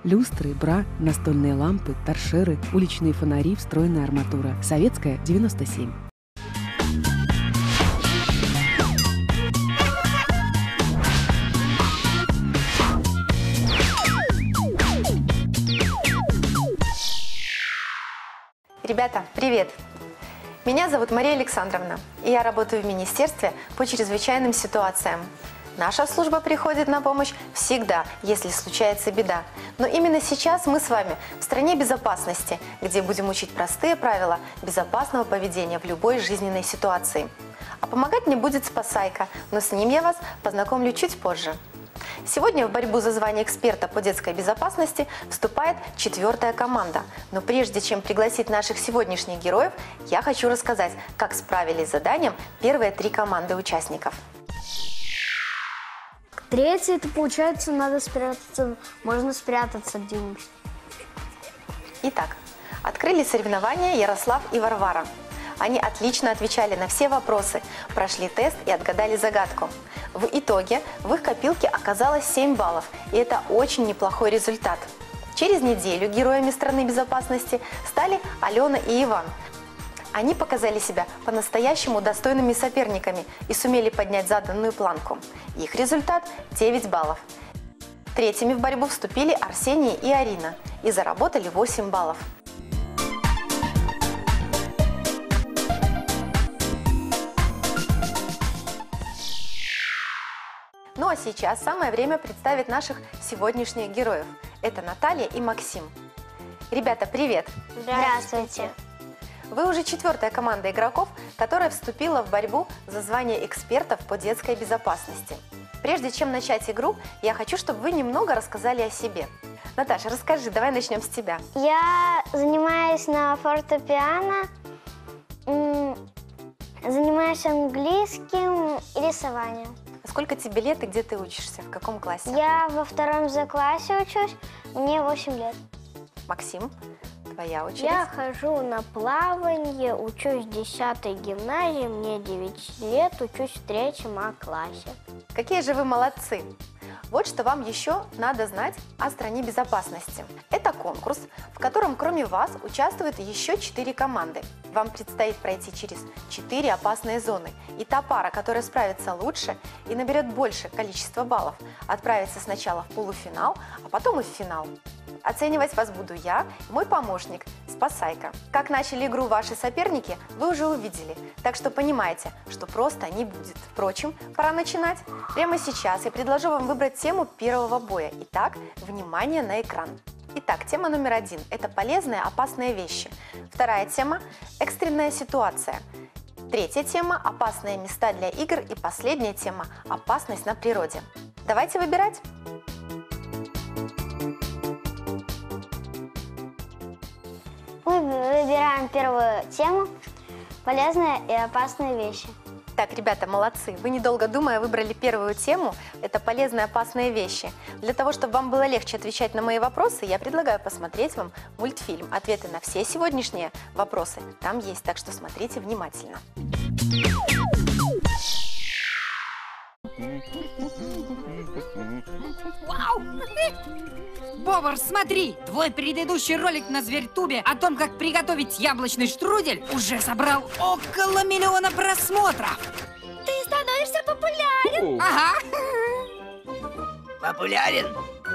Люстры, бра, настольные лампы, торшеры, уличные фонари, встроенная арматура. Советская, 97. Ребята, привет! Меня зовут Мария Александровна, и я работаю в Министерстве по чрезвычайным ситуациям. Наша служба приходит на помощь всегда, если случается беда. Но именно сейчас мы с вами в стране безопасности, где будем учить простые правила безопасного поведения в любой жизненной ситуации. А помогать мне будет Спасайка, но с ним я вас познакомлю чуть позже. Сегодня в борьбу за звание эксперта по детской безопасности вступает 4-я команда. Но прежде чем пригласить наших сегодняшних героев, я хочу рассказать, как справились с заданием первые 3 команды участников. Третье, это получается, надо спрятаться, можно спрятаться где-нибудь. Итак, открыли соревнования Ярослав и Варвара. Они отлично отвечали на все вопросы, прошли тест и отгадали загадку. В итоге в их копилке оказалось 7 баллов, и это очень неплохой результат. Через неделю героями страны безопасности стали Алена и Иван. Они показали себя по-настоящему достойными соперниками и сумели поднять заданную планку. Их результат – 9 баллов. Третьими в борьбу вступили Арсений и Арина и заработали 8 баллов. Ну а сейчас самое время представить наших сегодняшних героев. Это Наталья и Максим. Ребята, привет! Здравствуйте! Вы уже 4-я команда игроков, которая вступила в борьбу за звание экспертов по детской безопасности. Прежде чем начать игру, я хочу, чтобы вы немного рассказали о себе. Наташа, расскажи, давай начнем с тебя. Я занимаюсь на фортепиано, занимаюсь английским и рисованием. Сколько тебе лет и где ты учишься? В каком классе? Я во 2 З классе учусь, мне 8 лет. Максим, твоя очередь. Я хожу на плавание, учусь в 10-й гимназии, мне 9 лет, учусь в 3 А классе. Какие же вы молодцы! Вот что вам еще надо знать о стране безопасности. Это конкурс, в котором кроме вас участвуют еще 4 команды. Вам предстоит пройти через 4 опасные зоны. И та пара, которая справится лучше и наберет большее количество баллов, отправится сначала в полуфинал, а потом и в финал. Оценивать вас буду я и мой помощник Спасайка. Как начали игру ваши соперники, вы уже увидели, так что понимаете, что просто не будет. Впрочем, пора начинать. Прямо сейчас я предложу вам выбрать тему первого боя. Итак, внимание на экран. Итак, тема номер 1 – это полезные опасные вещи. 2-я тема – экстренная ситуация. 3-я тема – опасные места для игр. И последняя тема – опасность на природе. Давайте выбирать. Мы выбираем первую тему – полезные и опасные вещи. Так, ребята, молодцы. Вы, недолго думая, выбрали первую тему. Это полезные опасные вещи. Для того, чтобы вам было легче отвечать на мои вопросы, я предлагаю посмотреть вам мультфильм. Ответы на все сегодняшние вопросы там есть, так что смотрите внимательно. Вау! Бобр, смотри! Твой предыдущий ролик на Зверьтубе о том, как приготовить яблочный штрудель, уже собрал около 1 миллиона просмотров! Ты становишься популярен! Ага! Популярен?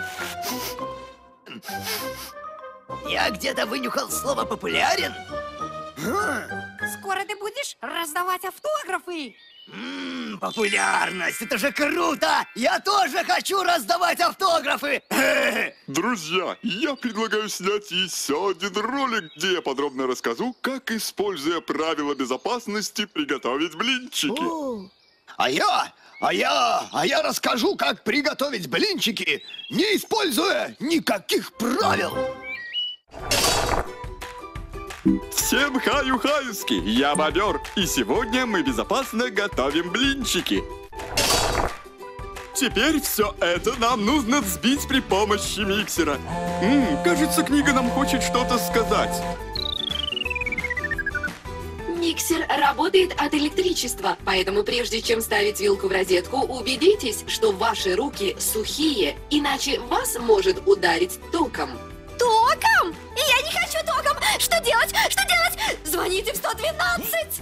Я где-то вынюхал слово «популярен». Скоро ты будешь раздавать автографы! Популярность, это же круто! Я тоже хочу раздавать автографы! Друзья, я предлагаю снять еще один ролик, где я подробно расскажу, как, используя правила безопасности, приготовить блинчики. А я расскажу, как приготовить блинчики, не используя никаких правил. Всем хаю-хаюски, я Бобер, и сегодня мы безопасно готовим блинчики. Теперь все это нам нужно взбить при помощи миксера. Кажется, книга нам хочет что-то сказать. Миксер работает от электричества, поэтому прежде чем ставить вилку в розетку, убедитесь, что ваши руки сухие, иначе вас может ударить током. Током? Я не хочу током! Что делать? Что делать? Звоните в 112!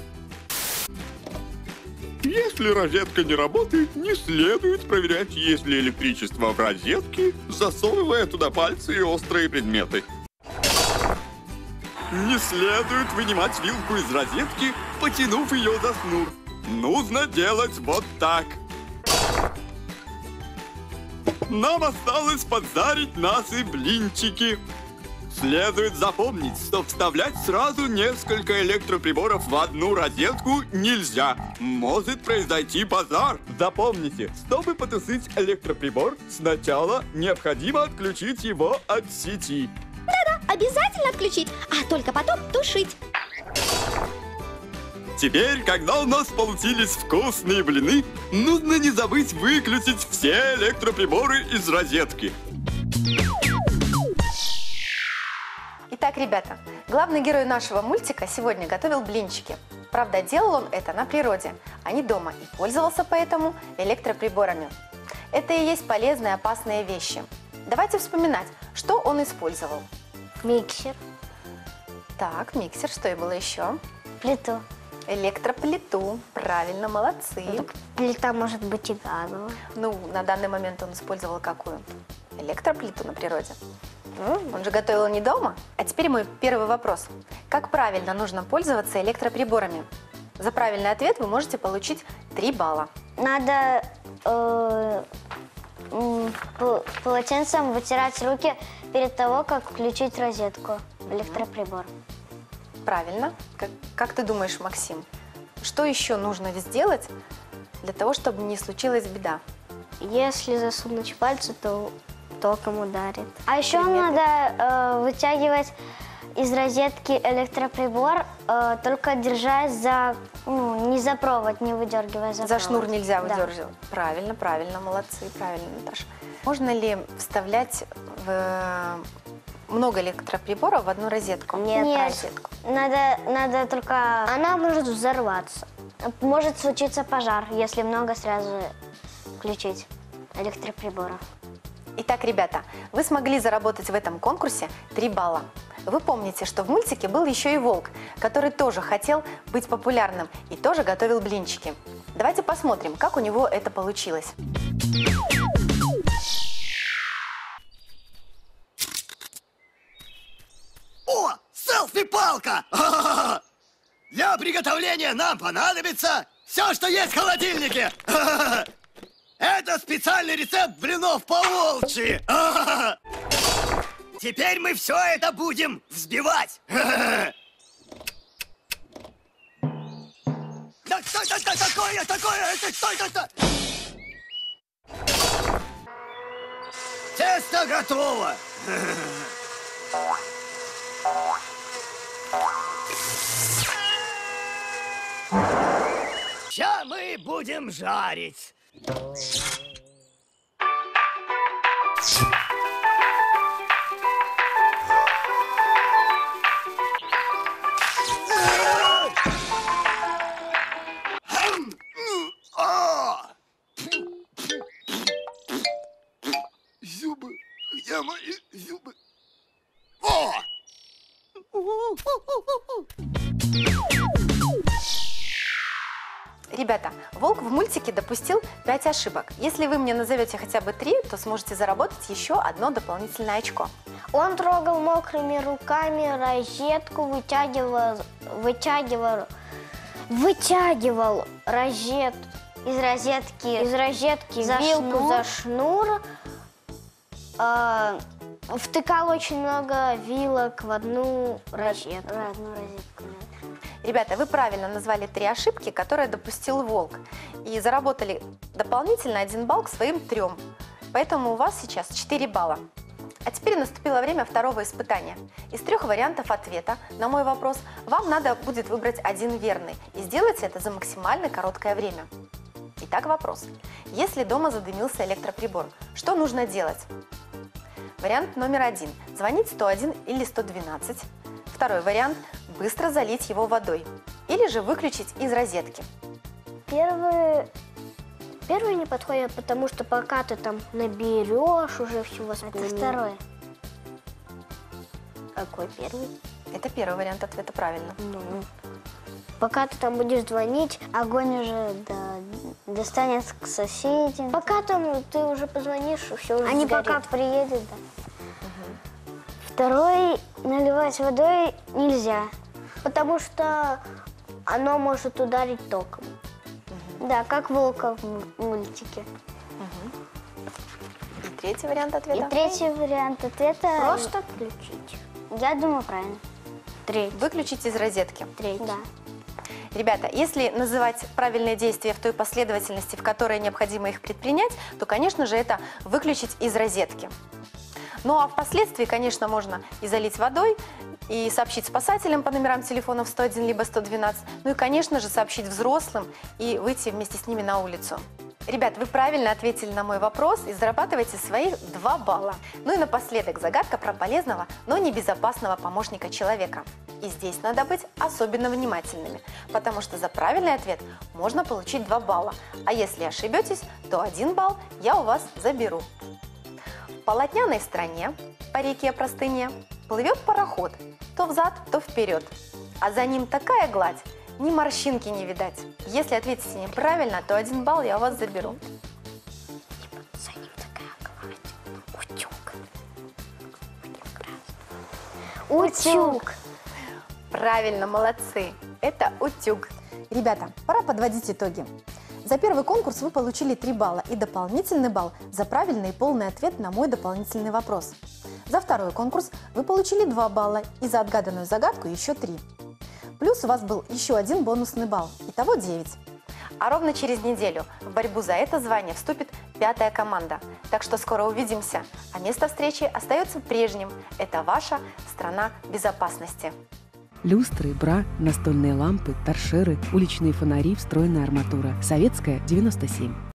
Если розетка не работает, не следует проверять, есть ли электричество в розетке, засовывая туда пальцы и острые предметы. Не следует вынимать вилку из розетки, потянув ее за шнур. Нужно делать вот так. Нам осталось поджарить наши блинчики. Следует запомнить, что вставлять сразу несколько электроприборов в одну розетку нельзя. Может произойти пожар. Запомните, чтобы потушить электроприбор, сначала необходимо отключить его от сети. Да-да, обязательно отключить, а только потом тушить. Теперь, когда у нас получились вкусные блины, нужно не забыть выключить все электроприборы из розетки. Итак, ребята, главный герой нашего мультика сегодня готовил блинчики. Правда, делал он это на природе, а не дома, и пользовался поэтому электроприборами. Это и есть полезные и опасные вещи. Давайте вспоминать, что он использовал. Миксер, Так, миксер, что и было еще? плиту. Электроплиту, правильно, молодцы. Плита может быть и газовая. Ну, на данный момент он использовал какую? Электроплиту на природе. Он же готовил не дома. А теперь мой первый вопрос. Как правильно нужно пользоваться электроприборами? За правильный ответ вы можете получить 3 балла. Надо полотенцем вытирать руки перед того, как включить розетку в электроприбор. Правильно. Как ты думаешь, Максим, что еще нужно сделать для того, чтобы не случилась беда? Если засунуть пальцы, то током ударит. А еще надо вытягивать из розетки электроприбор, только держась за, не за провод, не выдергивая за провод. Шнур нельзя выдергивать. Да. Правильно, правильно, молодцы, правильно, Наташа. Можно ли вставлять много электроприборов в одну розетку? Нет, надо только... Она может взорваться. Может случиться пожар, если много сразу включить электроприборов. Итак, ребята, вы смогли заработать в этом конкурсе 3 балла. Вы помните, что в мультике был еще и волк, который тоже хотел быть популярным и тоже готовил блинчики. Давайте посмотрим, как у него это получилось. О, селфи-палка! Для приготовления нам понадобится все, что есть в холодильнике. Это специальный рецепт блинов по-волчьи. Теперь мы все это будем взбивать. Да что это такое? Это что это? Тесто готово. Сейчас мы будем жарить. Зубы, где мои зубы? О! Ребята, волк в мультике допустил 5 ошибок. Если вы мне назовете хотя бы 3, то сможете заработать еще одно дополнительное очко. Он трогал мокрыми руками розетку, вытягивал из розетки вилку за шнур, втыкал очень много вилок в одну розетку. Ребята, вы правильно назвали 3 ошибки, которые допустил волк. И заработали дополнительно 1 балл к своим 3. Поэтому у вас сейчас 4 балла. А теперь наступило время второго испытания. Из 3 вариантов ответа на мой вопрос вам надо будет выбрать один верный. И сделать это за максимально короткое время. Итак, вопрос. Если дома задымился электроприбор, что нужно делать? Вариант номер 1. Звонить 101 или 112. Второй вариант – быстро залить его водой. или же выключить из розетки? Первый не подходит, потому что пока ты там наберешь, уже все воспоминаешь. Это второй. Какой первый? Это первый вариант ответа, правильно. Ну, пока ты там будешь звонить, огонь уже достанет к соседям. Пока там ты уже позвонишь, все уже сгорит. Пока приедет, да. Второй, наливать водой нельзя, потому что оно может ударить током. Да, как волка в мультике. И третий вариант ответа? И третий вариант ответа... Просто включить. Я думаю, правильно. Третий. Выключить из розетки. Третий. Да. Ребята, если называть правильные действия в той последовательности, в которой необходимо их предпринять, то, конечно же, это выключить из розетки. Ну а впоследствии, конечно, можно и залить водой, и сообщить спасателям по номерам телефонов 101 либо 112, ну и, конечно же, сообщить взрослым и выйти вместе с ними на улицу. Ребят, вы правильно ответили на мой вопрос и зарабатываете своих 2 балла. Ну и напоследок загадка про полезного, но небезопасного помощника человека. И здесь надо быть особенно внимательными, потому что за правильный ответ можно получить 2 балла, а если ошибетесь, то 1 балл я у вас заберу. В полотняной стране по реке Простыне плывет пароход, то взад, то вперед, а за ним такая гладь, ни морщинки не видать. Если ответите неправильно, то 1 балл я у вас заберу. За ним такая гладь. Утюг. Утюг. Правильно, молодцы. Это утюг. Ребята, пора подводить итоги. За первый конкурс вы получили 3 балла и дополнительный балл за правильный и полный ответ на мой дополнительный вопрос. За второй конкурс вы получили 2 балла и за отгаданную загадку еще 3. Плюс у вас был еще 1 бонусный балл, итого 9. А ровно через неделю в борьбу за это звание вступит 5-я команда. Так что скоро увидимся, а место встречи остается прежним. Это ваша страна безопасности. Люстры, бра, настольные лампы, торшеры, уличные фонари, встроенная арматура. Советская, 97.